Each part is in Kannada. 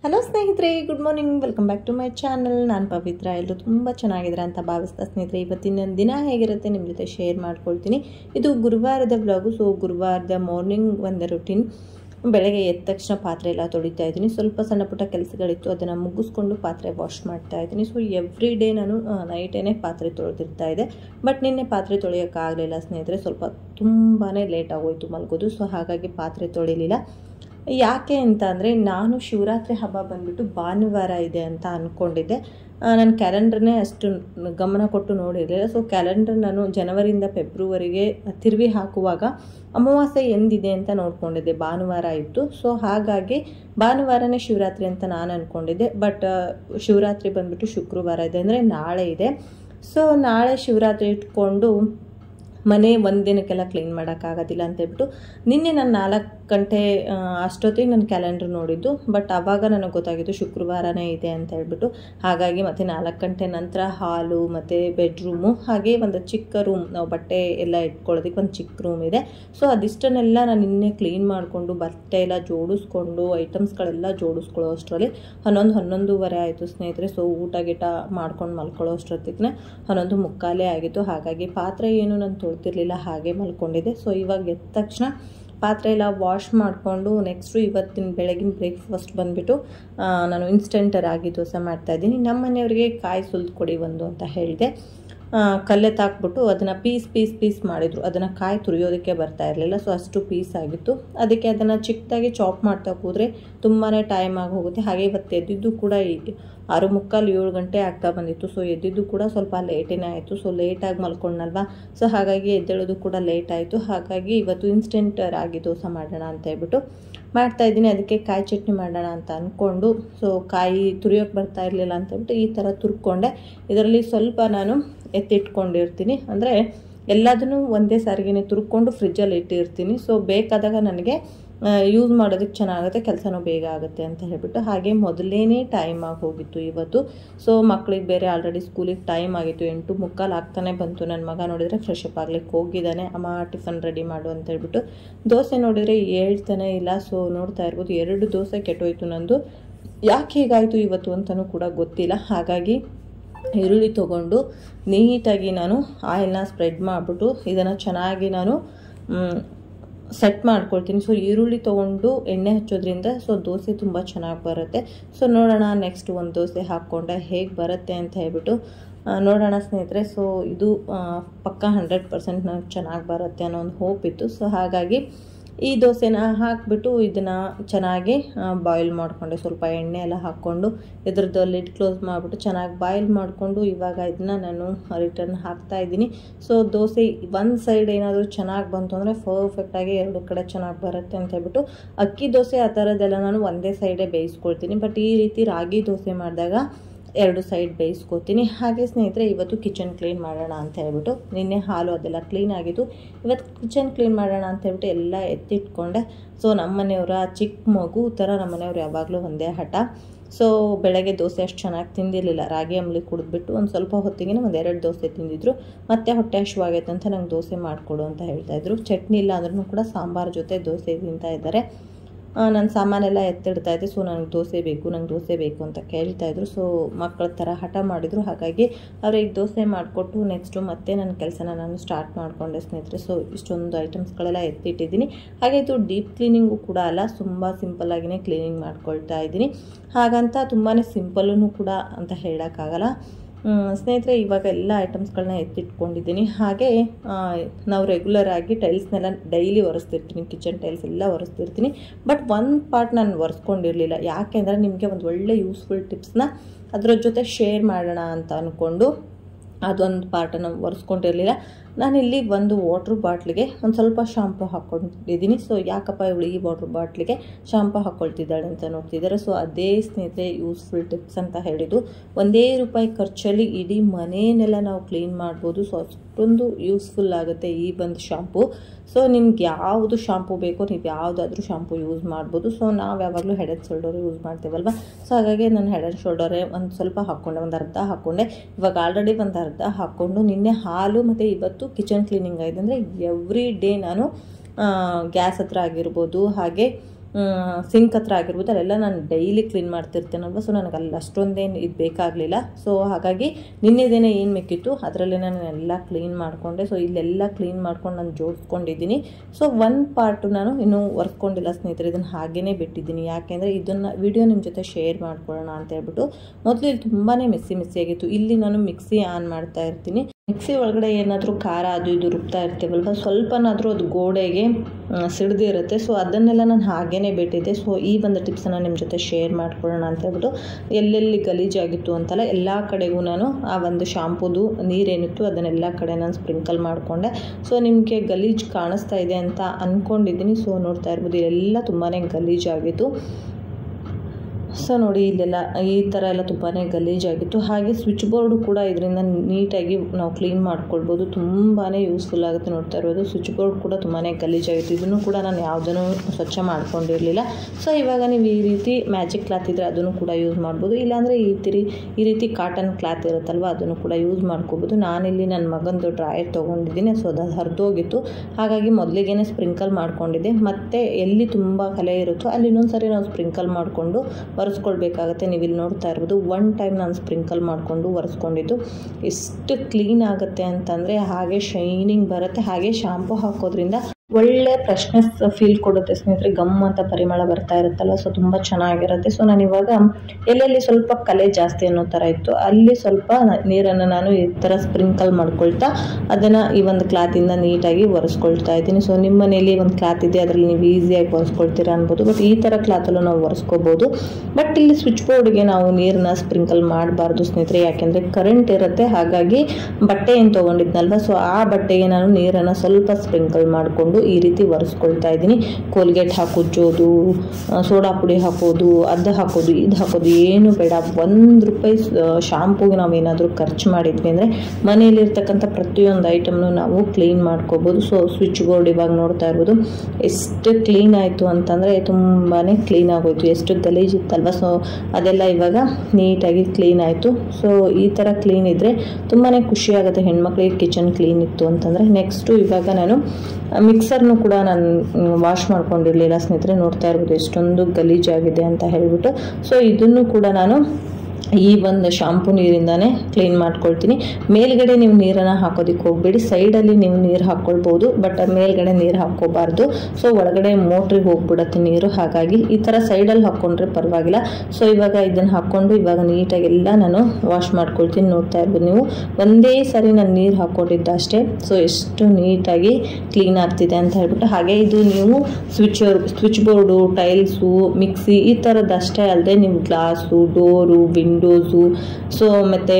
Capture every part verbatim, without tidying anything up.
ಹಲೋ ಸ್ನೇಹಿತರೆ, good morning. Welcome back to my channel. ನಾನು ಪವಿತ್ರ. ಎಲ್ಲರೂ ತುಂಬ ಚೆನ್ನಾಗಿದ್ದಾರೆ ಅಂತ ಭಾವಿಸ್ತಾ ಸ್ನೇಹಿತರೆ, ಇವತ್ತಿನ ದಿನ ಹೇಗಿರುತ್ತೆ ನಿಮ್ಮ ಜೊತೆ ಶೇರ್ ಮಾಡ್ಕೊಳ್ತೀನಿ. ಇದು ಗುರುವಾರದ ವ್ಲಾಗು. ಸೊ ಗುರುವಾರದ ಮಾರ್ನಿಂಗ್ ಒಂದು ರುಟೀನ್. ಬೆಳಗ್ಗೆ ಎದ್ದ ತಕ್ಷಣ ಪಾತ್ರೆ ಎಲ್ಲ ತೊಳಿತಾ ಇದ್ದೀನಿ. ಸ್ವಲ್ಪ ಸಣ್ಣ ಪುಟ್ಟ ಕೆಲಸಗಳಿತ್ತು, ಅದನ್ನು ಮುಗಿಸ್ಕೊಂಡು ಪಾತ್ರೆ ವಾಶ್ ಮಾಡ್ತಾ ಇದ್ದೀನಿ. ಸೊ ಎವ್ರಿ ಡೇ ನಾನು ನೈಟೇನೆ ಪಾತ್ರೆ ತೊಳೆದಿರ್ತಾ ಇದೆ. ಬಟ್ ನಿನ್ನೆ ಪಾತ್ರೆ ತೊಳೆಯೋಕ್ಕಾಗಲಿಲ್ಲ ಸ್ನೇಹಿತರೆ, ಸ್ವಲ್ಪ ತುಂಬಾ ಲೇಟ್ ಆಗೋಯ್ತು ಮಲ್ಗೋದು. ಸೊ ಹಾಗಾಗಿ ಪಾತ್ರೆ ತೊಳಿಲಿಲ್ಲ. ಯಾಕೆ ಅಂತ ಅಂದರೆ, ನಾನು ಶಿವರಾತ್ರಿ ಹಬ್ಬ ಬಂದುಬಿಟ್ಟು ಭಾನುವಾರ ಇದೆ ಅಂತ ಅಂದ್ಕೊಂಡಿದ್ದೆ. ನನ್ನ ಕ್ಯಾಲೆಂಡ್ರನ್ನೇ ಅಷ್ಟು ಗಮನ ಕೊಟ್ಟು ನೋಡಿರಲಿಲ್ಲ. ಸೊ ಕ್ಯಾಲೆಂಡರ್ ನಾನು ಜನವರಿಯಿಂದ ಫೆಬ್ರವರಿಗೆ ತಿರುವಿ ಹಾಕುವಾಗ ಅಮಾವಾಸ್ಯೆ ಎಂದಿದೆ ಅಂತ ನೋಡ್ಕೊಂಡಿದ್ದೆ, ಭಾನುವಾರ ಇತ್ತು. ಸೊ ಹಾಗಾಗಿ ಭಾನುವಾರನೇ ಶಿವರಾತ್ರಿ ಅಂತ ನಾನು ಅಂದ್ಕೊಂಡಿದ್ದೆ. ಬಟ್ ಶಿವರಾತ್ರಿ ಬಂದುಬಿಟ್ಟು ಶುಕ್ರವಾರ ಇದೆ, ಅಂದರೆ ನಾಳೆ ಇದೆ. ಸೊ ನಾಳೆ ಶಿವರಾತ್ರಿ ಇಟ್ಕೊಂಡು ಮನೆ ಒಂದು ದಿನಕ್ಕೆಲ್ಲ ಕ್ಲೀನ್ ಮಾಡೋಕ್ಕಾಗೋದಿಲ್ಲ ಅಂತೇಳ್ಬಿಟ್ಟು ನಿನ್ನೆ ನಾನು ನಾಲ್ಕು ಗಂಟೆ ಅಷ್ಟೊತ್ತಿಗೆ ನನ್ನ ಕ್ಯಾಲೆಂಡ್ರ್ ನೋಡಿದ್ದು. ಬಟ್ ಆವಾಗ ನನಗೆ ಗೊತ್ತಾಗಿದ್ದು ಶುಕ್ರವಾರನೇ ಇದೆ ಅಂತ ಹೇಳ್ಬಿಟ್ಟು. ಹಾಗಾಗಿ ಮತ್ತು ನಾಲ್ಕು ಗಂಟೆ ನಂತರ ಹಾಲು ಮತ್ತು ಬೆಡ್ರೂಮು, ಹಾಗೆ ಒಂದು ಚಿಕ್ಕ ರೂಮ್, ನಾವು ಬಟ್ಟೆ ಎಲ್ಲ ಇಟ್ಕೊಳ್ಳೋದಕ್ಕೆ ಒಂದು ಚಿಕ್ಕ ರೂಮ್ ಇದೆ. ಸೊ ಅದಿಷ್ಟನ್ನೆಲ್ಲ ನಾನು ನಿನ್ನೆ ಕ್ಲೀನ್ ಮಾಡಿಕೊಂಡು ಬಟ್ಟೆ ಎಲ್ಲ ಜೋಡಿಸ್ಕೊಂಡು ಐಟಮ್ಸ್ಗಳೆಲ್ಲ ಜೋಡಿಸ್ಕೊಳ್ಳೋ ಅಷ್ಟರಲ್ಲಿ ಹನ್ನೊಂದು ಹನ್ನೊಂದೂವರೆ ಆಯಿತು ಸ್ನೇಹಿತರೆ. ಸೊ ಊಟ ಗೀಟ ಮಾಡ್ಕೊಂಡು ಮಲ್ಕೊಳ್ಳೋ ಅಷ್ಟೊತ್ತಿಗೆ ಹನ್ನೊಂದು ಮುಕ್ಕಾಲೇ ಆಗಿತ್ತು. ಹಾಗಾಗಿ ಪಾತ್ರೆ ಏನು ನಾನು ತೊಳ್ತಿರ್ಲಿಲ್ಲ, ಹಾಗೆ ಮಲ್ಕೊಂಡಿದ್ದೆ. ಸೊ ಇವಾಗ ಎದ್ದ ತಕ್ಷಣ ಪಾತ್ರೆ ಎಲ್ಲ ವಾಶ್ ಮಾಡಿಕೊಂಡು ನೆಕ್ಸ್ಟು ಇವತ್ತಿನ ಬೆಳಗಿನ ಬ್ರೇಕ್ಫಾಸ್ಟ್ ಬಂದುಬಿಟ್ಟು ನಾನು ಇನ್ಸ್ಟೆಂಟ್ ರಾಗಿ ದೋಸೆ ಮಾಡ್ತಾಯಿದ್ದೀನಿ. ನಮ್ಮ ಮನೆಯವರಿಗೆ ಕಾಯಿ ಸುಲಿದು ಕೊಡಿ ಒಂದು ಅಂತ ಹೇಳಿದೆ. ಕಲ್ಲೆತ್ತಾಕ್ಬಿಟ್ಟು ಅದನ್ನು ಪೀಸ್ ಪೀಸ್ ಪೀಸ್ ಮಾಡಿದರು. ಅದನ್ನು ಕಾಯಿ ತುರಿಯೋದಕ್ಕೆ ಬರ್ತಾ ಇರಲಿಲ್ಲ. ಸೊ ಅಷ್ಟು ಪೀಸ್ ಆಗಿತ್ತು. ಅದಕ್ಕೆ ಅದನ್ನು ಚಿಕ್ಕದಾಗಿ ಚಾಪ್ ಮಾಡ್ತಾ ಹೋದರೆ ತುಂಬಾ ಟೈಮ್ ಆಗಿ ಹೋಗುತ್ತೆ. ಹಾಗೆ ಇವತ್ತು ಎದ್ದಿದ್ದು ಕೂಡ ಆರು ಮುಕ್ಕಾಲು ಏಳು ಗಂಟೆ ಆಗ್ತಾ ಬಂದಿತ್ತು. ಸೊ ಎದ್ದಿದ್ದು ಕೂಡ ಸ್ವಲ್ಪ ಲೇಟೇನೇ ಆಯಿತು. ಸೊ ಲೇಟಾಗಿ ಮಲ್ಕೊಂಡಲ್ವಾ, ಸೊ ಹಾಗಾಗಿ ಎದ್ದೇಳೋದು ಕೂಡ ಲೇಟ್ ಆಯಿತು. ಹಾಗಾಗಿ ಇವತ್ತು ಇನ್ಸ್ಟೆಂಟ್ ರಾಗಿ ದೋಸೆ ಮಾಡೋಣ ಅಂತ ಹೇಳ್ಬಿಟ್ಟು ಮಾಡ್ತಾಯಿದ್ದೀನಿ. ಅದಕ್ಕೆ ಕಾಯಿ ಚಟ್ನಿ ಮಾಡೋಣ ಅಂತ ಅಂದ್ಕೊಂಡು, ಸೊ ಕಾಯಿ ತುರಿಯೋಕ್ಕೆ ಬರ್ತಾ ಇರಲಿಲ್ಲ ಅಂತ ಹೇಳ್ಬಿಟ್ಟು ಈ ಥರ ತುರ್ಕೊಂಡೆ. ಇದರಲ್ಲಿ ಸ್ವಲ್ಪ ನಾನು ಎತ್ತಿಟ್ಕೊಂಡಿರ್ತೀನಿ, ಅಂದರೆ ಎಲ್ಲದನ್ನು ಒಂದೇ ಸಾರಿಗೆನೇ ತುರ್ಕೊಂಡು ಫ್ರಿಜ್ಜಲ್ಲಿ ಇಟ್ಟಿರ್ತೀನಿ. ಸೊ ಬೇಕಾದಾಗ ನನಗೆ ಯೂಸ್ ಮಾಡೋದಕ್ಕೆ ಚೆನ್ನಾಗುತ್ತೆ, ಕೆಲಸನೂ ಬೇಗ ಆಗುತ್ತೆ ಅಂತ ಹೇಳ್ಬಿಟ್ಟು. ಹಾಗೆ ಮೊದಲೇನೇ ಟೈಮ್ ಆಗಿ ಹೋಗಿತ್ತು ಇವತ್ತು. ಸೊ ಮಕ್ಕಳಿಗೆ ಬೇರೆ ಆಲ್ರೆಡಿ ಸ್ಕೂಲಿಗೆ ಟೈಮ್ ಆಗಿತ್ತು, ಎಂಟು ಮುಕ್ಕಾಲು ಆಗ್ತಾನೆ ಬಂತು. ನನ್ನ ಮಗ ನೋಡಿದರೆ ಫ್ರೆಶ್ ಅಪ್ ಆಗ್ಲಿಕ್ಕೆ ಹೋಗಿದ್ದಾನೆ, ಅಮ್ಮ ಟಿಫನ್ ರೆಡಿ ಮಾಡು ಅಂತ ಹೇಳ್ಬಿಟ್ಟು. ದೋಸೆ ನೋಡಿದರೆ ಹೇಳ್ತಾನೆ ಇಲ್ಲ. ಸೊ ನೋಡ್ತಾ ಇರ್ಬೋದು, ಎರಡು ದೋಸೆ ಕೆಟ್ಟೋಯ್ತು ನಂದು. ಯಾಕೆ ಹೀಗಾಯಿತು ಇವತ್ತು ಅಂತಲೂ ಕೂಡ ಗೊತ್ತಿಲ್ಲ. ಹಾಗಾಗಿ ಈರುಳ್ಳಿ ತೊಗೊಂಡು ನೀಟಾಗಿ ನಾನು ಆಯಿಲ್ನ ಸ್ಪ್ರೆಡ್ ಮಾಡಿಬಿಟ್ಟು ಇದನ್ನು ಚೆನ್ನಾಗಿ ನಾನು ಸೆಟ್ ಮಾಡ್ಕೊಳ್ತೀನಿ. ಸೊ ಈರುಳ್ಳಿ ತೊಗೊಂಡು ಎಣ್ಣೆ ಹಚ್ಚೋದ್ರಿಂದ ಸೊ ದೋಸೆ ತುಂಬ ಚೆನ್ನಾಗಿ ಬರುತ್ತೆ. ಸೊ ನೋಡೋಣ ನೆಕ್ಸ್ಟ್ ಒಂದು ದೋಸೆ ಹಾಕ್ಕೊಂಡೆ ಹೇಗೆ ಬರುತ್ತೆ ಅಂತ ಹೇಳ್ಬಿಟ್ಟು ನೋಡೋಣ ಸ್ನೇಹಿತರೆ. ಸೊ ಇದು ಪಕ್ಕ ಹಂಡ್ರೆಡ್ ಪರ್ಸೆಂಟ್ ನನಗೆ ಚೆನ್ನಾಗಿ ಬರುತ್ತೆ ಅನ್ನೋ ಒಂದು ಹೋಪ್ ಇತ್ತು. ಸೊ ಹಾಗಾಗಿ ಈ ದೋಸೆನ ಹಾಕಿಬಿಟ್ಟು ಇದನ್ನು ಚೆನ್ನಾಗಿ ಬಾಯ್ಲ್ ಮಾಡಿಕೊಂಡೆ. ಸ್ವಲ್ಪ ಎಣ್ಣೆ ಎಲ್ಲ ಹಾಕ್ಕೊಂಡು ಇದ್ರದ್ದು ಲಿಡ್ ಕ್ಲೋಸ್ ಮಾಡಿಬಿಟ್ಟು ಚೆನ್ನಾಗಿ ಬಾಯ್ಲ್ ಮಾಡಿಕೊಂಡು ಇವಾಗ ಇದನ್ನ ನಾನು ರಿಟರ್ನ್ ಹಾಕ್ತಾಯಿದ್ದೀನಿ. ಸೊ ದೋಸೆ ಒಂದು ಸೈಡ್ ಏನಾದರೂ ಚೆನ್ನಾಗಿ ಬಂತು ಅಂದರೆ ಪರ್ಫೆಕ್ಟಾಗಿ ಎರಡು ಕಡೆ ಚೆನ್ನಾಗಿ ಬರುತ್ತೆ ಅಂತ ಹೇಳ್ಬಿಟ್ಟು ಅಕ್ಕಿ ದೋಸೆ ಆ ಥರದ್ದೆಲ್ಲ ನಾನು ಒಂದೇ ಸೈಡೇ ಬೇಯಿಸ್ಕೊಳ್ತೀನಿ. ಬಟ್ ಈ ರೀತಿ ರಾಗಿ ದೋಸೆ ಮಾಡಿದಾಗ ಎರಡು ಸೈಡ್ ಬೇಯಿಸ್ಕೊತೀನಿ. ಹಾಗೆ ಸ್ನೇಹಿತರೆ, ಇವತ್ತು ಕಿಚನ್ ಕ್ಲೀನ್ ಮಾಡೋಣ ಅಂತ ಹೇಳ್ಬಿಟ್ಟು ನಿನ್ನೆ ಹಾಲು ಅದೆಲ್ಲ ಕ್ಲೀನ್ ಆಗಿತ್ತು. ಇವತ್ತು ಕಿಚನ್ ಕ್ಲೀನ್ ಮಾಡೋಣ ಅಂತ ಹೇಳ್ಬಿಟ್ಟು ಎಲ್ಲ ಎತ್ತಿಟ್ಕೊಂಡೆ. ಸೊ ನಮ್ಮ ಮನೆಯವರ ಚಿಕ್ಕ ಮಗು ಥರ ನಮ್ಮ ಮನೆಯವ್ರು ಯಾವಾಗಲೂ ಒಂದೇ ಹಠ. ಸೊ ಬೆಳಗ್ಗೆ ದೋಸೆ ಅಷ್ಟು ಚೆನ್ನಾಗಿ ತಿಂದಿರಲಿಲ್ಲ. ರಾಗಿ ಅಂಬ್ಲಿ ಕುಡಿದ್ಬಿಟ್ಟು ಒಂದು ಸ್ವಲ್ಪ ಹೊತ್ತಿಗೆ ಒಂದು ಎರಡು ದೋಸೆ ತಿಂದಿದ್ರು. ಮತ್ತೆ ಹೊಟ್ಟೆ ಹಶ್ವಾಗೈತೆ ಅಂತ ನಂಗೆ ದೋಸೆ ಮಾಡಿಕೊಡು ಅಂತ ಹೇಳ್ತಾಯಿದ್ರು. ಚಟ್ನಿ ಇಲ್ಲ ಅಂದ್ರೂ ಕೂಡ ಸಾಂಬಾರು ಜೊತೆ ದೋಸೆ ತಿಂತಾ ಇದ್ದಾರೆ. ನನ್ನ ಸಾಮಾನೆಲ್ಲ ಎತ್ತಿಡ್ತಾ ಇದ್ದೆ. ಸೊ ನನಗೆ ದೋಸೆ ಬೇಕು ನಂಗೆ ದೋಸೆ ಬೇಕು ಅಂತ ಕೇಳ್ತಾಯಿದ್ರು. ಸೊ ಮಕ್ಕಳ ಥರ ಹಠ ಮಾಡಿದರು. ಹಾಗಾಗಿ ಅವ್ರಿಗೆ ದೋಸೆ ಮಾಡಿಕೊಟ್ಟು ನೆಕ್ಸ್ಟು ಮತ್ತೆ ನನ್ನ ಕೆಲಸನ ನಾನು ಸ್ಟಾರ್ಟ್ ಮಾಡಿಕೊಂಡೆ ಸ್ನೇಹಿತರೆ. ಸೊ ಇಷ್ಟೊಂದು ಐಟಮ್ಸ್ಗಳೆಲ್ಲ ಎತ್ತಿಟ್ಟಿದ್ದೀನಿ. ಹಾಗೆ ಇದು ಡೀಪ್ ಕ್ಲೀನಿಂಗು ಕೂಡ ಅಲ್ಲ, ತುಂಬ ಸಿಂಪಲ್ಲಾಗಿಯೇ ಕ್ಲೀನಿಂಗ್ ಮಾಡ್ಕೊಳ್ತಾ ಇದ್ದೀನಿ. ಹಾಗಂತ ತುಂಬಾ ಸಿಂಪಲ್ಲೂ ಕೂಡ ಅಂತ ಹೇಳೋಕ್ಕಾಗಲ್ಲ ಸ್ನೇಹಿತರೆ. ಇವಾಗ ಎಲ್ಲ ಐಟಮ್ಸ್ಗಳನ್ನ ಎತ್ತಿಟ್ಕೊಂಡಿದ್ದೀನಿ. ಹಾಗೆ ನಾವು ರೆಗ್ಯುಲರ್ ಆಗಿ ಟೈಲ್ಸ್ನೆಲ್ಲ ಡೈಲಿ ಒರೆಸ್ತಿರ್ತೀನಿ, ಕಿಚನ್ ಟೈಲ್ಸ್ ಎಲ್ಲ ಒರೆಸ್ತಿರ್ತೀನಿ. ಬಟ್ ಒಂದು ಪಾರ್ಟ್ ನಾನು ಒರೆಸ್ಕೊಂಡಿರಲಿಲ್ಲ. ಯಾಕೆಂದರೆ ನಿಮಗೆ ಒಂದು ಒಳ್ಳೆ ಯೂಸ್ಫುಲ್ ಟಿಪ್ಸ್ನ ಅದರ ಜೊತೆ ಶೇರ್ ಮಾಡೋಣ ಅಂತ ಅಂದ್ಕೊಂಡು ಅದೊಂದು ಪಾರ್ಟನ್ನು ಒರೆಸ್ಕೊಂಡಿರಲಿಲ್ಲ. ನಾನಿಲ್ಲಿ ಒಂದು ವಾಟ್ರ್ ಬಾಟ್ಲಿಗೆ ಒಂದು ಸ್ವಲ್ಪ ಶಾಂಪು ಹಾಕ್ಕೊಂಡಿದ್ದೀನಿ. ಸೊ ಯಾಕಪ್ಪ ಇವಳು ಈ ವಾಟ್ರ್ ಬಾಟ್ಲಿಗೆ ಶಾಂಪು ಹಾಕ್ಕೊಳ್ತಿದ್ದಾಳೆ ಅಂತ ನೋಡ್ತಿದ್ದಾರೆ. ಸೊ ಅದೇ ಸ್ನೇಹಿತರೆ ಯೂಸ್ಫುಲ್ ಟಿಪ್ಸ್ ಅಂತ ಹೇಳಿದ್ದು. ಒಂದೇ ರೂಪಾಯಿ ಖರ್ಚಲ್ಲಿ ಇಡೀ ಮನೆಯನ್ನೆಲ್ಲ ನಾವು ಕ್ಲೀನ್ ಮಾಡ್ಬೋದು. ಸೊ ಅಷ್ಟೊಂದು ಯೂಸ್ಫುಲ್ ಆಗುತ್ತೆ ಈ ಒಂದು ಶಾಂಪು. ಸೊ ನಿಮ್ಗೆ ಯಾವುದು ಶಾಂಪು ಬೇಕೋ ನೀವು ಯಾವುದಾದ್ರೂ ಶಾಂಪು ಯೂಸ್ ಮಾಡ್ಬೋದು. ಸೊ ನಾವು ಯಾವಾಗಲೂ ಹೆಡ್ ಆ್ಯಂಡ್ ಶೋಲ್ಡರ್ ಯೂಸ್ ಮಾಡ್ತೇವಲ್ವ. ಸೊ ಹಾಗಾಗಿ ನಾನು ಹೆಡ್ ಆ್ಯಂಡ್ ಶೋಲ್ಡರೇ ಒಂದು ಸ್ವಲ್ಪ ಹಾಕ್ಕೊಂಡೆ, ಒಂದು ಅರ್ಧ ಹಾಕ್ಕೊಂಡೆ. ಇವಾಗ ಆಲ್ರೆಡಿ ಒಂದು ಅರ್ಧ ಹಾಕ್ಕೊಂಡು ನಿನ್ನೆ ಹಾಲು ಮತ್ತು ಇವತ್ತು ಕಿಚನ್ ಕ್ಲೀನಿಂಗ್ ಆಗಿದೆ. ಅಂದರೆ ಎವ್ರಿ ಡೇ ನಾನು ಗ್ಯಾಸ್ ಹತ್ರ ಆಗಿರ್ಬೋದು, ಹಾಗೆ ಸಿಂಕ್ ಹತ್ರ ಆಗಿರ್ಬೋದು ಅಲ್ಲೆಲ್ಲ ನಾನು ಡೈಲಿ ಕ್ಲೀನ್ ಮಾಡ್ತಿರ್ತೇನಲ್ವ. ಸೊ ನನಗೆ ಅಲ್ಲಿ ಅಷ್ಟೊಂದೇನು ಇದು ಬೇಕಾಗಲಿಲ್ಲ. ಸೊ ಹಾಗಾಗಿ ನಿನ್ನೆ ದಿನ ಏನು ಬೇಕಿತ್ತು ಅದರಲ್ಲೇ ನಾನು ಎಲ್ಲ ಕ್ಲೀನ್ ಮಾಡಿಕೊಂಡೆ. ಸೊ ಇಲ್ಲೆಲ್ಲ ಕ್ಲೀನ್ ಮಾಡ್ಕೊಂಡು ನಾನು ಜೋಡಿಸ್ಕೊಂಡಿದ್ದೀನಿ. ಸೊ ಒಂದು ಪಾರ್ಟು ನಾನು ಇನ್ನೂ ಒರೆಸ್ಕೊಂಡಿಲ್ಲ ಸ್ನೇಹಿತರೆ, ಇದನ್ನು ಹಾಗೇ ಬಿಟ್ಟಿದ್ದೀನಿ. ಯಾಕೆಂದರೆ ಇದನ್ನು ವಿಡಿಯೋ ನಿಮ್ಮ ಜೊತೆ ಶೇರ್ ಮಾಡ್ಕೊಳ್ಳೋಣ ಅಂತ ಹೇಳ್ಬಿಟ್ಟು. ಮೊದಲು ಇಲ್ಲಿ ತುಂಬಾ ಮೆಸ್ಸಿ ಮೆಸ್ಸಿಯಾಗಿತ್ತು. ಇಲ್ಲಿ ನಾನು ಮಿಕ್ಸಿ ಆನ್ ಮಾಡ್ತಾ ಇರ್ತೀನಿ. ಮಿಕ್ಸಿ ಒಳಗಡೆ ಏನಾದರೂ ಖಾರ ಅದು ಇದು ರುಬ್ತಾ ಇರ್ತೀವಲ್ವ, ಸ್ವಲ್ಪನಾದರೂ ಅದು ಗೋಡೆಗೆ ಸಿಡ್ದಿರುತ್ತೆ. ಸೊ ಅದನ್ನೆಲ್ಲ ನಾನು ಹಾಗೇ ಬಿಟ್ಟಿದ್ದೆ. ಸೊ ಈ ಒಂದು ಟಿಪ್ಸನ್ನು ನಿಮ್ಮ ಜೊತೆ ಶೇರ್ ಮಾಡ್ಕೊಳ್ಳೋಣ ಅಂತ ಹೇಳ್ಬಿಟ್ಟು ಎಲ್ಲೆಲ್ಲಿ ಗಲೀಜಾಗಿತ್ತು ಅಂತಲ್ಲ ಎಲ್ಲ ಕಡೆಗೂ ನಾನು ಆ ಒಂದು ಶಾಂಪೂದು ನೀರೇನಿತ್ತು ಅದನ್ನೆಲ್ಲ ಕಡೆ ನಾನು ಸ್ಪ್ರಿಂಕಲ್ ಮಾಡಿಕೊಂಡೆ. ಸೊ ನಿಮಗೆ ಗಲೀಜು ಕಾಣಿಸ್ತಾ ಇದೆ ಅಂತ ಅಂದ್ಕೊಂಡಿದ್ದೀನಿ. ಸೊ ನೋಡ್ತಾ ಇರ್ಬೋದು ಎಲ್ಲ ತುಂಬಾ ಗಲೀಜಾಗಿತ್ತು. ಸೊ ನೋಡಿ ಇಲ್ಲೆಲ್ಲ ಈ ಥರ ಎಲ್ಲ ತುಂಬಾ ಗಲೀಜಾಗಿತ್ತು. ಹಾಗೆ ಸ್ವಿಚ್ ಬೋರ್ಡು ಕೂಡ ಇದರಿಂದ ನೀಟಾಗಿ ನಾವು ಕ್ಲೀನ್ ಮಾಡ್ಕೊಳ್ಬೋದು, ತುಂಬಾ ಯೂಸ್ಫುಲ್ ಆಗುತ್ತೆ. ನೋಡ್ತಾ ಇರ್ಬೋದು ಸ್ವಿಚ್ ಬೋರ್ಡ್ ಕೂಡ ತುಂಬಾ ಗಲೀಜಾಗಿತ್ತು. ಇದನ್ನು ಕೂಡ ನಾನು ಯಾವುದನ್ನು ಸ್ವಚ್ಛ ಮಾಡ್ಕೊಂಡಿರಲಿಲ್ಲ. ಸೊ ಇವಾಗ ನೀವು ಈ ರೀತಿ ಮ್ಯಾಜಿಕ್ ಕ್ಲಾತ್ ಇದ್ದರೆ ಅದನ್ನು ಕೂಡ ಯೂಸ್ ಮಾಡ್ಬೋದು, ಇಲ್ಲಾಂದರೆ ಈ ತಿರಿ ಈ ರೀತಿ ಕಾಟನ್ ಕ್ಲಾತ್ ಇರುತ್ತಲ್ವ ಅದನ್ನು ಕೂಡ ಯೂಸ್ ಮಾಡ್ಕೋಬೋದು. ನಾನಿಲ್ಲಿ ನನ್ನ ಮಗಂದು ಡ್ರಾಯರ್ ತೊಗೊಂಡಿದ್ದೀನಿ. ಸೊ ಅದು ಹರಿದೋಗಿತ್ತು, ಹಾಗಾಗಿ ಮೊದಲಿಗೆ ಸ್ಪ್ರಿಂಕಲ್ ಮಾಡ್ಕೊಂಡಿದ್ದೆ. ಮತ್ತು ಎಲ್ಲಿ ತುಂಬ ಕಲೆ ಇರುತ್ತೋ ಅಲ್ಲಿ ಇನ್ನೊಂದು ಸರಿ ನಾವು ಸ್ಪ್ರಿಂಕಲ್ ಮಾಡಿಕೊಂಡು ಒರೆಸ್ಕೊಳ್ಬೇಕಾಗತ್ತೆ. ನೀವು ಇಲ್ಲಿ ನೋಡ್ತಾ ಇರ್ಬೋದು ಒನ್ ಟೈಮ್ ನಾನು ಸ್ಪ್ರಿಂಕಲ್ ಮಾಡಿಕೊಂಡು ಒರೆಸ್ಕೊಂಡಿದ್ದು. ಎಷ್ಟು ಕ್ಲೀನ್ ಆಗುತ್ತೆ ಅಂತಂದರೆ ಹಾಗೆ ಶೈನಿಂಗ್ ಬರುತ್ತೆ. ಹಾಗೆ ಶಾಂಪೂ ಹಾಕೋದ್ರಿಂದ ಒಳ್ಳೆ ಫ್ರೆಶ್ನೆಸ್ ಫೀಲ್ ಕೊಡುತ್ತೆ ಸ್ನೇಹಿತರೆ. ಗಮ್ ಅಂತ ಪರಿಮಳ ಬರ್ತಾ ಇರುತ್ತಲ್ಲ, ಸೊ ತುಂಬ ಚೆನ್ನಾಗಿರುತ್ತೆ. ಸೊ ನಾನು ಇವಾಗ ಎಲ್ಲೆಲ್ಲಿ ಸ್ವಲ್ಪ ಕಲೆ ಜಾಸ್ತಿ ಅನ್ನೋ ಥರ ಇತ್ತು ಅಲ್ಲಿ ಸ್ವಲ್ಪ ನೀರನ್ನು ನಾನು ಈ ಥರ ಸ್ಪ್ರಿಂಕಲ್ ಮಾಡ್ಕೊಳ್ತಾ ಅದನ್ನು ಈ ಒಂದು ಕ್ಲಾತಿಂದ ನೀಟಾಗಿ ಒರೆಸ್ಕೊಳ್ತಾ ಇದ್ದೀನಿ. ಸೊ ನಿಮ್ಮ ಮನೆಯಲ್ಲಿ ಒಂದು ಕ್ಲಾತ್ ಇದೆ ಅದರಲ್ಲಿ ನೀವು ಈಸಿಯಾಗಿ ಒರೆಸ್ಕೊಳ್ತೀರಾ ಅನ್ಬೋದು. ಬಟ್ ಈ ಥರ ಕ್ಲಾತಲ್ಲೂ ನಾವು ಒರೆಸ್ಕೋಬೋದು. ಬಟ್ ಇಲ್ಲಿ ಸ್ವಿಚ್ ಬೋರ್ಡ್ಗೆ ನಾವು ನೀರನ್ನ ಸ್ಪ್ರಿಂಕಲ್ ಮಾಡಬಾರ್ದು ಸ್ನೇಹಿತರೆ, ಯಾಕೆಂದರೆ ಕರೆಂಟ್ ಇರುತ್ತೆ. ಹಾಗಾಗಿ ಬಟ್ಟೆ ಏನು ತೊಗೊಂಡಿದ್ನಲ್ವ, ಸೊ ಆ ಬಟ್ಟೆಗೆ ನಾನು ನೀರನ್ನು ಸ್ವಲ್ಪ ಸ್ಪ್ರಿಂಕಲ್ ಮಾಡಿಕೊಂಡು ಈ ರೀತಿ ಒರೆಸ್ಕೊಳ್ತಾ ಇದ್ದೀನಿ. ಕೋಲ್ಗೇಟ್ ಹಾಕೋದು, ಸೋಡಾ ಪುಡಿ ಹಾಕೋದು, ಅದು ಹಾಕೋದು, ಇದು ಹಾಕೋದು ಏನು ಬೇಡ. ಒಂದು ರೂಪಾಯಿ ಶಾಂಪೂಗೆ ನಾವು ಏನಾದರೂ ಖರ್ಚು ಮಾಡಿದ್ವಿ ಅಂದರೆ ಮನೆಯಲ್ಲಿರ್ತಕ್ಕಂಥ ಪ್ರತಿಯೊಂದು ಐಟಮ್ನು ನಾವು ಕ್ಲೀನ್ ಮಾಡ್ಕೋಬೋದು. ಸೊ ಸ್ವಿಚ್ ಬೋರ್ಡ್ ಇವಾಗ ನೋಡ್ತಾ ಇರ್ಬೋದು ಎಷ್ಟು ಕ್ಲೀನ್ ಆಯಿತು ಅಂತಂದರೆ ತುಂಬಾ ಕ್ಲೀನ್ ಆಗೋಯ್ತು. ಎಷ್ಟು ಗಲೀಜಿತ್ತಲ್ವ, ಸೊ ಅದೆಲ್ಲ ಇವಾಗ ನೀಟಾಗಿ ಕ್ಲೀನ್ ಆಯಿತು. ಸೊ ಈ ಥರ ಕ್ಲೀನ್ ಇದ್ದರೆ ತುಂಬಾ ಖುಷಿಯಾಗುತ್ತೆ ಹೆಣ್ಮಕ್ಳಿಗೆ ಕಿಚನ್ ಕ್ಲೀನ್ ಇತ್ತು ಅಂತಂದರೆ. ನೆಕ್ಸ್ಟು ಇವಾಗ ನಾನು ಮಿಕ್ಸರ್ನು ಕೂಡ ನಾನು ವಾಶ್ ಮಾಡ್ಕೊಂಡಿರಲಿಲ್ಲ ಸ್ನೇಹಿತರೆ. ನೋಡ್ತಾ ಇರ್ಬೋದು ಎಷ್ಟೊಂದು ಗಲೀಜಾಗಿದೆ ಅಂತ ಹೇಳಿಬಿಟ್ಟು. ಸೊ ಇದನ್ನು ಕೂಡ ನಾನು ಈ ಒಂದು ಶಾಂಪೂ ನೀರಿಂದಾನೇ ಕ್ಲೀನ್ ಮಾಡ್ಕೊಳ್ತೀನಿ. ಮೇಲ್ಗಡೆ ನೀವು ನೀರನ್ನು ಹಾಕೋದಕ್ಕೆ ಹೋಗಬೇಡಿ, ಸೈಡಲ್ಲಿ ನೀವು ನೀರು ಹಾಕ್ಕೊಳ್ಬೋದು, ಬಟ್ ಮೇಲ್ಗಡೆ ನೀರು ಹಾಕ್ಕೋಬಾರ್ದು. ಸೊ ಒಳಗಡೆ ಮೋಟ್ರಿಗೆ ಹೋಗ್ಬಿಡುತ್ತೆ ನೀರು, ಹಾಗಾಗಿ ಈ ಥರ ಸೈಡಲ್ಲಿ ಹಾಕ್ಕೊಂಡ್ರೆ ಪರವಾಗಿಲ್ಲ. ಸೊ ಇವಾಗ ಇದನ್ನು ಹಾಕ್ಕೊಂಡು ಇವಾಗ ನೀಟಾಗಿ ಎಲ್ಲ ನಾನು ವಾಶ್ ಮಾಡ್ಕೊಳ್ತೀನಿ. ನೋಡ್ತಾ ಇರ್ಬೋದು ನೀವು ಒಂದೇ ಸರಿ ನಾನು ನೀರು ಹಾಕ್ಕೊಂಡಿದ್ದೆ ಅಷ್ಟೇ. ಸೊ ಎಷ್ಟು ನೀಟಾಗಿ ಕ್ಲೀನ್ ಆಗ್ತಿದೆ ಅಂತ ಹೇಳ್ಬಿಟ್ಟು. ಹಾಗೆ ಇದು ನೀವು switch switch board, tiles, mixie ಈ ಥರದ್ದಷ್ಟೇ ಅಲ್ಲದೆ ನೀವು ಗ್ಲಾಸು, ಡೋರು, ವಿಂಡೋಸು, ಸೊ ಮತ್ತು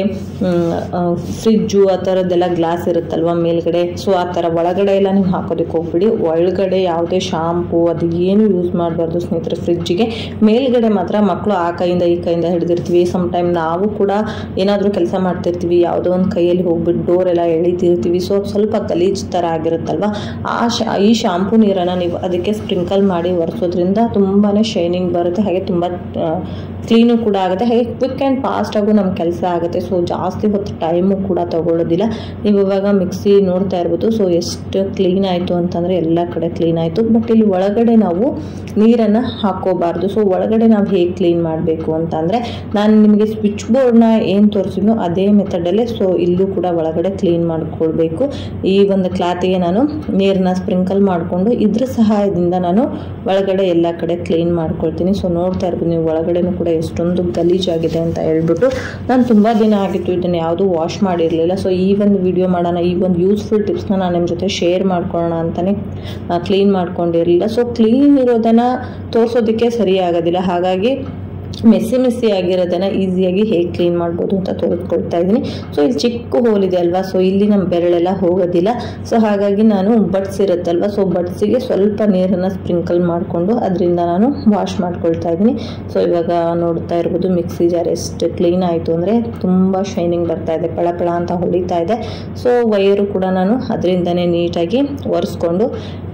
ಫ್ರಿಜ್ಜು ಆ ಥರದ್ದೆಲ್ಲ ಗ್ಲಾಸ್ ಇರುತ್ತಲ್ವ ಮೇಲ್ಗಡೆ, ಸೊ ಆ ಥರ ಒಳಗಡೆ ಎಲ್ಲ ನೀವು ಹಾಕೋದಕ್ಕೆ ಹೋಗ್ಬಿಡಿ. ಒಳಗಡೆ ಯಾವುದೇ ಶಾಂಪೂ ಅದು ಏನು ಯೂಸ್ ಮಾಡಬಾರ್ದು ಸ್ನೇಹಿತರೆ ಫ್ರಿಜ್ಜಿಗೆ. ಮೇಲ್ಗಡೆ ಮಾತ್ರ ಮಕ್ಕಳು ಆ ಕೈಯಿಂದ ಈ ಕೈಯಿಂದ ಹಿಡಿದಿರ್ತೀವಿ. ಸಮ್ ಟೈಮ್ ನಾವು ಕೂಡ ಏನಾದರೂ ಕೆಲಸ ಮಾಡ್ತಿರ್ತೀವಿ, ಯಾವುದೋ ಒಂದು ಕೈಯಲ್ಲಿ ಹೋಗ್ಬಿಟ್ಟು ಡೋರ್ ಎಲ್ಲ ಎಳಿತಿರ್ತೀವಿ. ಸೊ ಸ್ವಲ್ಪ ಗಲೀಜು ಥರ ಆಗಿರುತ್ತಲ್ವ, ಆ ಶಾ ಈ ಶಾಂಪೂ ನೀರನ್ನು ನೀವು ಅದಕ್ಕೆ ಸ್ಪ್ರಿಂಕಲ್ ಮಾಡಿ ಒರೆಸೋದ್ರಿಂದ ತುಂಬಾ ಶೈನಿಂಗ್ ಬರುತ್ತೆ. ಹಾಗೆ ತುಂಬ ಕ್ಲೀನು ಕೂಡ ಆಗುತ್ತೆ. ಹಾಗೆ ಕ್ವಿಕ್ ಆ್ಯಂಡ್ ಫಾಸ್ಟಾಗೂ ನಮ್ಮ ಕೆಲಸ ಆಗುತ್ತೆ. ಸೊ ಜಾಸ್ತಿ ಹೊತ್ತು ಟೈಮು ಕೂಡ ತೊಗೊಳ್ಳೋದಿಲ್ಲ. ನೀವು ಇವಾಗ ಮಿಕ್ಸಿ ನೋಡ್ತಾ ಇರ್ಬೋದು. ಸೊ ಎಷ್ಟು ಕ್ಲೀನ್ ಆಯಿತು ಅಂತಂದರೆ ಎಲ್ಲ ಕಡೆ ಕ್ಲೀನ್ ಆಯಿತು. ಬಟ್ ಇಲ್ಲಿ ಒಳಗಡೆ ನಾವು ನೀರನ್ನು ಹಾಕ್ಕೋಬಾರ್ದು. ಸೊ ಒಳಗಡೆ ನಾವು ಹೇಗೆ ಕ್ಲೀನ್ ಮಾಡಬೇಕು ಅಂತಂದರೆ ನಾನು ನಿಮಗೆ ಸ್ವಿಚ್ ಬೋರ್ಡ್ನ ಏನು ತೋರಿಸಿದ್ನೋ ಅದೇ ಮೆಥಡಲ್ಲೇ ಸೊ ಇಲ್ಲೂ ಕೂಡ ಒಳಗಡೆ ಕ್ಲೀನ್ ಮಾಡ್ಕೊಳ್ಬೇಕು. ಈ ಒಂದು ಕ್ಲಾತಿಗೆ ನಾನು ನೀರನ್ನ ಸ್ಪ್ರಿಂಕಲ್ ಮಾಡಿಕೊಂಡು ಇದ್ರ ಸಹಾಯದಿಂದ ನಾನು ಒಳಗಡೆ ಎಲ್ಲ ಕಡೆ ಕ್ಲೀನ್ ಮಾಡ್ಕೊಳ್ತೀನಿ. ಸೊ ನೋಡ್ತಾ ಇರ್ಬೋದು ನೀವು ಒಳಗಡೆನೂ ಕೂಡ ಎಷ್ಟೊಂದು ಗಲೀಜಾಗಿದೆ ಅಂತ ಹೇಳ್ಬಿಟ್ಟು. ನಾನು ತುಂಬ ದಿನ ಆಗಿತ್ತು ಇದನ್ನು ಯಾವುದೂ ವಾಶ್ ಮಾಡಿರಲಿಲ್ಲ. ಸೊ ಈ ಒಂದು ವಿಡಿಯೋ ಮಾಡೋಣ, ಈ ಒಂದು ಯೂಸ್ಫುಲ್ ಟಿಪ್ಸ್ನ ನಾನು ನಿಮ್ಮ ಜೊತೆ ಶೇರ್ ಮಾಡ್ಕೊಳ್ಳೋಣ ಅಂತಲೇ ಕ್ಲೀನ್ ಮಾಡ್ಕೊಂಡಿರಲಿಲ್ಲ. ಸೊ ಕ್ಲೀನ್ ಇರೋದನ್ನು ತೋರಿಸೋದಕ್ಕೆ ಸರಿ ಆಗೋದಿಲ್ಲ. ಹಾಗಾಗಿ ಮೆಸ್ಸಿ ಮೆಸ್ಸಿ ಆಗಿರೋದನ್ನು ಈಸಿಯಾಗಿ ಹೇಗೆ ಕ್ಲೀನ್ ಮಾಡ್ಬೋದು ಅಂತ ತೋರಿಸ್ಕೊಳ್ತಾ ಇದ್ದೀನಿ. ಸೊ ಇಲ್ಲಿ ಚಿಕ್ಕ ಹೋಲ್ ಇದೆ ಅಲ್ವಾ, ಸೊ ಇಲ್ಲಿ ನಮ್ಮ ಬೆರಳೆಲ್ಲ ಹೋಗೋದಿಲ್ಲ. ಸೊ ಹಾಗಾಗಿ ನಾನು ಬಡ್ಸ್ ಇರುತ್ತಲ್ವ, ಸೊ ಬಡ್ಸಿಗೆ ಸ್ವಲ್ಪ ನೀರನ್ನು ಸ್ಪ್ರಿಂಕಲ್ ಮಾಡಿಕೊಂಡು ಅದರಿಂದ ನಾನು ವಾಶ್ ಮಾಡ್ಕೊಳ್ತಾ ಇದ್ದೀನಿ. ಸೊ ಇವಾಗ ನೋಡ್ತಾ ಇರ್ಬೋದು ಮಿಕ್ಸಿ ಜಾರ್ ಎಷ್ಟು ಕ್ಲೀನ್ ಆಯಿತು ಅಂದರೆ ತುಂಬ ಶೈನಿಂಗ್ ಬರ್ತಾ ಇದೆ, ಪಳ ಪಳ ಅಂತ ಹೊಡಿತಾ ಇದೆ. ಸೊ ವೈರು ಕೂಡ ನಾನು ಅದರಿಂದನೇ ನೀಟಾಗಿ ಒರೆಸ್ಕೊಂಡು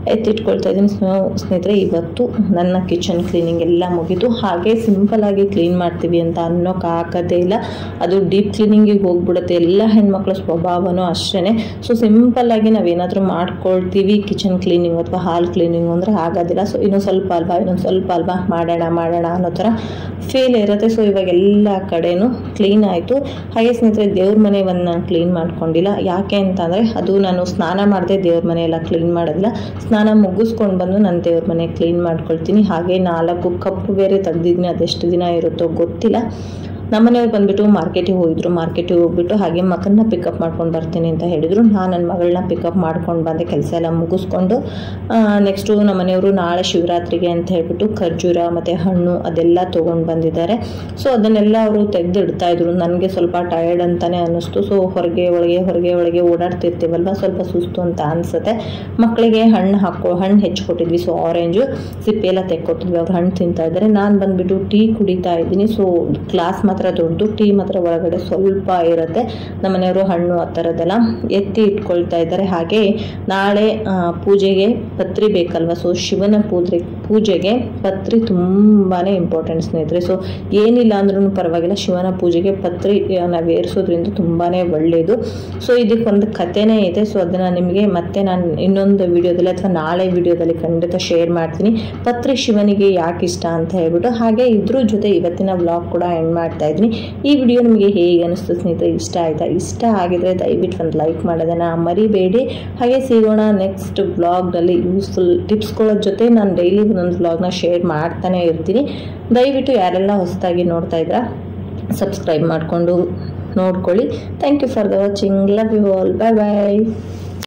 ಎತ್ತಿಟ್ಕೊಳ್ತಾ ಇದ್ದೀನಿ. ಸ್ನೇಹಿತರೆ ಇವತ್ತು ನನ್ನ ಕಿಚನ್ ಕ್ಲೀನಿಂಗ್ ಎಲ್ಲ ಮುಗಿತು. ಹಾಗೆ ಸಿಂಪಲಾಗಿ ಕ್ಲೀನ್ ಮಾಡ್ತೀವಿ ಅಂತ ಅನ್ನೋಕ್ಕಾಗೋದೇ ಇಲ್ಲ, ಅದು ಡೀಪ್ ಕ್ಲೀನಿಂಗಿಗೆ ಹೋಗ್ಬಿಡುತ್ತೆ. ಎಲ್ಲ ಹೆಣ್ಮಕ್ಳ ಸ್ವಭಾವನೂ ಅಷ್ಟೇ. ಸೊ ಸಿಂಪಲ್ಲಾಗಿ ನಾವೇನಾದರೂ ಮಾಡ್ಕೊಳ್ತೀವಿ ಕಿಚನ್ ಕ್ಲೀನಿಂಗ್ ಅಥವಾ ಹಾಲ್ ಕ್ಲೀನಿಂಗ್ ಅಂದರೆ ಆಗೋದಿಲ್ಲ. ಸೊ ಇನ್ನೊಂದು ಸ್ವಲ್ಪ ಅಲ್ವಾ ಇನ್ನೊಂದು ಸ್ವಲ್ಪ ಅಲ್ವಾ ಮಾಡೋಣ ಮಾಡೋಣ ಅನ್ನೋ ಥರ ಫೀಲ್ ಇರುತ್ತೆ. ಸೊ ಇವಾಗ ಎಲ್ಲ ಕಡೆನೂ ಕ್ಲೀನ್ ಆಯಿತು. ಹಾಗೆ ಸ್ನೇಹಿತರೆ ದೇವ್ರ ಮನೆ ಒಂದು ನಾನು ಕ್ಲೀನ್ ಮಾಡ್ಕೊಂಡಿಲ್ಲ. ಯಾಕೆ ಅಂತಂದರೆ ಅದು ನಾನು ಸ್ನಾನ ಮಾಡದೆ ದೇವ್ರ ಮನೆ ಎಲ್ಲ ಕ್ಲೀನ್ ಮಾಡೋದಿಲ್ಲ. ಸ್ನಾನ ಮುಗಿಸ್ಕೊಂಡು ಬಂದು ನಾನು ದೇವ್ರ ಮನೆ ಕ್ಲೀನ್ ಮಾಡ್ಕೊಳ್ತೀನಿ. ಹಾಗೆ ನಾಲ್ಕು ಕಪ್ಪು ಬೇರೆ ತೆಗ್ದಿದ್ದೀನಿ, ಅದೆಷ್ಟು ದಿನ ಇರುತ್ತೋ ಗೊತ್ತಿಲ್ಲ. ನಮ್ಮನೆಯವ್ರು ಬಂದುಬಿಟ್ಟು ಮಾರ್ಕೆಟಿಗೆ ಹೋಗಿದ್ರು. ಮಾರ್ಕೆಟಿಗೆ ಹೋಗ್ಬಿಟ್ಟು ಹಾಗೆ ಮಗನ್ನ ಪಿಕಪ್ ಮಾಡ್ಕೊಂಡು ಬರ್ತೀನಿ ಅಂತ ಹೇಳಿದರು. ನಾನು ನನ್ನ ಮಗಳನ್ನ ಪಿಕಪ್ ಮಾಡ್ಕೊಂಡು ಬಂದೆ, ಕೆಲಸ ಎಲ್ಲ ಮುಗಿಸ್ಕೊಂಡು. ನೆಕ್ಸ್ಟು ನಮ್ಮನೆಯವರು ನಾಳೆ ಶಿವರಾತ್ರಿಗೆ ಅಂತ ಹೇಳ್ಬಿಟ್ಟು ಖರ್ಜೂರ ಮತ್ತು ಹಣ್ಣು ಅದೆಲ್ಲ ತೊಗೊಂಡು ಬಂದಿದ್ದಾರೆ. ಸೊ ಅದನ್ನೆಲ್ಲ ಅವರು ತೆಗೆದಿಡ್ತಾಯಿದ್ರು. ನನಗೆ ಸ್ವಲ್ಪ ಟಯರ್ಡ್ ಅಂತಲೇ ಅನ್ನಿಸ್ತು. ಸೊ ಹೊರಗೆ ಒಳಗೆ ಹೊರಗೆ ಒಳಗೆ ಓಡಾಡ್ತಿರ್ತೀವಲ್ವ, ಸ್ವಲ್ಪ ಸುಸ್ತು ಅಂತ ಅನಿಸುತ್ತೆ. ಮಕ್ಕಳಿಗೆ ಹಣ್ಣು ಹಾಕೋ ಹಣ್ಣು ಹೆಚ್ಚಿಕೊಟ್ಟಿದ್ವಿ. ಸೊ ಆರೆಂಜು ಸಿಪ್ಪೆ ಎಲ್ಲ ತೆಕ್ಕೊಟ್ಟಿದ್ವಿ. ಅವ್ರು ಹಣ್ಣು ತಿಂತಾ ಇದ್ದಾರೆ. ನಾನು ಬಂದುಬಿಟ್ಟು ಟೀ ಕುಡಿತಾ ಇದ್ದೀನಿ. ಸೊ ಗ್ಲಾಸ್ ಮಾತ್ರ ದೊಡ್ಡದು, ಟೀ ಮಾತ್ರ ಒಳಗಡೆ ಸ್ವಲ್ಪ ಇರುತ್ತೆ. ನಮ್ಮನೆಯವರು ಹಣ್ಣು ಆ ಥರದ್ದೆಲ್ಲ ಎತ್ತಿ ಇಟ್ಕೊಳ್ತಾ ಇದ್ದಾರೆ. ಹಾಗೆ ನಾಳೆ ಪೂಜೆಗೆ ಪತ್ರಿ ಬೇಕಲ್ವ. ಸೊ ಶಿವನ ಪೂಜೆ ಪೂಜೆಗೆ ಪತ್ರಿ ತುಂಬಾ ಇಂಪಾರ್ಟೆಂಟ್ ಸ್ನೇಹಿತರೆ. ಸೊ ಏನಿಲ್ಲ ಅಂದ್ರೂ ಪರವಾಗಿಲ್ಲ, ಶಿವನ ಪೂಜೆಗೆ ಪತ್ರಿ ನಾವು ಏರಿಸೋದ್ರಿಂದ ತುಂಬಾ ಒಳ್ಳೆಯದು. ಸೊ ಇದಕ್ಕೊಂದು ಕಥೆನೇ ಇದೆ. ಸೊ ಅದನ್ನು ನಿಮಗೆ ಮತ್ತೆ ನಾನು ಇನ್ನೊಂದು ವಿಡಿಯೋದಲ್ಲಿ ಅಥವಾ ನಾಳೆ ವಿಡಿಯೋದಲ್ಲಿ ಖಂಡಿತ ಶೇರ್ ಮಾಡ್ತೀನಿ, ಪತ್ರಿ ಶಿವನಿಗೆ ಯಾಕೆ ಇಷ್ಟ ಅಂತ ಹೇಳ್ಬಿಟ್ಟು. ಹಾಗೆ ಇದ್ರ ಜೊತೆ ಇವತ್ತಿನ ವ್ಲಾಗ್ ಕೂಡ ಎಂಡ್ ಮಾಡ್ತಾ ಇದ್ದೀನಿ. ಈ ವಿಡಿಯೋ ನಿಮಗೆ ಹೇಗೆ ಅನಿಸ್ತು ಸ್ನೇಹಿತರೆ? ಇಷ್ಟ ಆಯಿತಾ? ಇಷ್ಟ ಆಗಿದ್ರೆ ದಯವಿಟ್ಟು ಒಂದು ಲೈಕ್ ಮಾಡೋದನ್ನು ಮರಿಬೇಡಿ. ಹಾಗೆ ಸಿಗೋಣ ನೆಕ್ಸ್ಟ್ ವ್ಲಾಗ್ನಲ್ಲಿ ಯೂಸ್ಫುಲ್ ಟಿಪ್ಸ್ಗಳ ಜೊತೆ. ನಾನು ಡೈಲಿ ಒಂದೊಂದು ವ್ಲಾಗ್ನ ಶೇರ್ ಮಾಡ್ತಾನೆ ಇರ್ತೀನಿ. ದಯವಿಟ್ಟು ಯಾರೆಲ್ಲ ಹೊಸದಾಗಿ ನೋಡ್ತಾ ಇದ್ದೀರಾ ಸಬ್ಸ್ಕ್ರೈಬ್ ಮಾಡಿಕೊಂಡು ನೋಡ್ಕೊಳ್ಳಿ. Thank you for the watching. Love you all. Bye bye.